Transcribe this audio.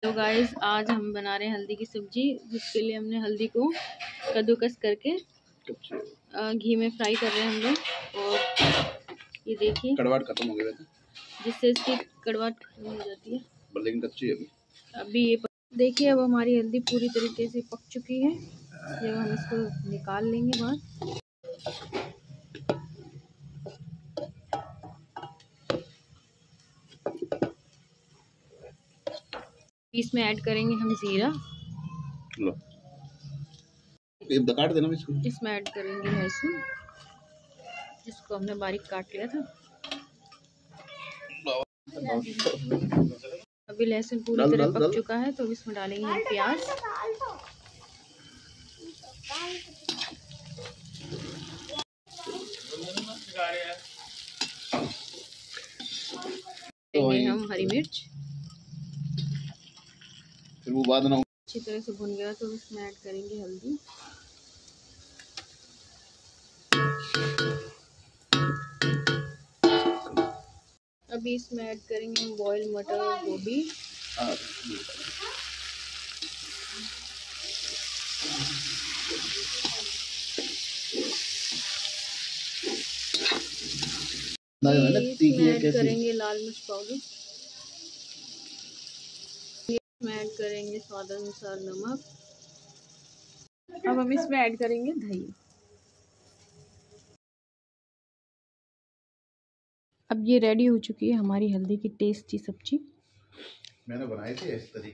तो गाइस आज हम बना रहे हैं हल्दी की सब्जी, जिसके लिए हमने हल्दी को कद्दूकस करके घी में फ्राई कर रहे हैं हम लोग। और ये देखिए कड़वाहट खत्म हो गया था, जिससे इसकी कड़वाहट खत्म हो जाती है। लेकिन कच्ची है अभी ये देखिए, अब हमारी हल्दी पूरी तरीके से पक चुकी है। जब हम इसको निकाल लेंगे बाहर। इसमें ऐड करेंगे हम जीरा। काट देना इसको। इसमें ऐड करेंगे लहसुन, जिसको हमने बारीक काट लिया था। अभी लहसुन पूरी तरह पक चुका है, तो इसमें डालेंगे हम प्याज। देंगे हम हरी मिर्च। फिर वो बाद ना अच्छी तरह से भुन गया तो इसमें ऐड करेंगे हल्दी। अभी इसमें ऐड करेंगे हम बॉयल मटर और गोभी। इसमें ऐड करेंगे लाल मिर्च पाउडर। इसमें ऐड करेंगे स्वाद अनुसार नमक। अब हम इसमें ऐड करेंगे दही। अब ये रेडी हो चुकी है हमारी हल्दी की टेस्टी सब्जी। मैंने बनाई थी इस तरीके।